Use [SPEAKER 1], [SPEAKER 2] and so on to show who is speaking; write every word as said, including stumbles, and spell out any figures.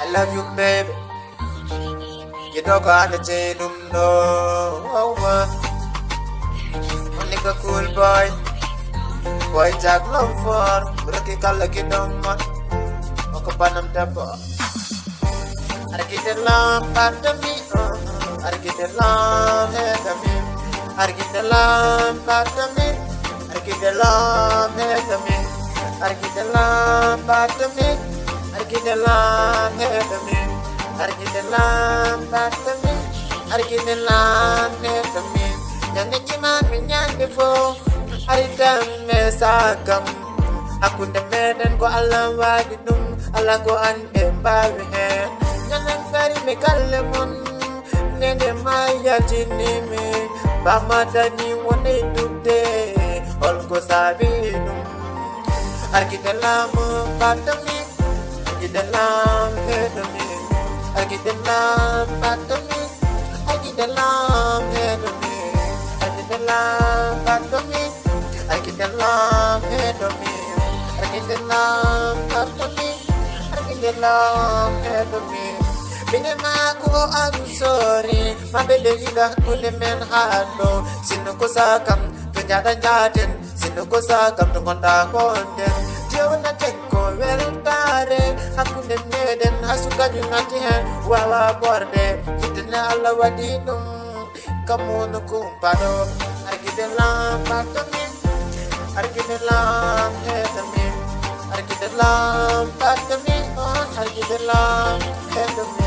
[SPEAKER 1] I love you, baby. You don't gotta say no, no. Oh, uh. Only a cool boy. Boy, Jack love for. Berarti kalau kita mah, mau ke panam dapur. Hari kita lam pandemi, hari kita lam hedami, hari kita lam pandemi, hari kita lam hedami, hari kita lam pandemi, hari kita lam hedami, hari kita lam pandemi, hari kita lam hedami. Jangan cuma menyanyi fo, hari dame sagam. Aku demen ko alam wadinum, ala ko an embawe. Jangan cari mekalemon, nene maya jinime, bamadani wone dukde, ol ko sabinum. Arki dalam patami, arki dalam hedami, arki dalam patami, arki dalam hedami, arki dalam patami, arki dalam hedami, arki dalam patami, arki dalam hedami. Binema ko I'm sorry, mabede ila kule men halo, sino ko sakam, tunyada jaden, sino ko sakam tungonda konde. Dia wana tenko weltare, aku nemeden hasuka jungati he, wala borde, kitna ala wadinum, kamu nukumpado, arki dalam patami, arki dalam hedami, arki dalam patami, arki dalam hedami.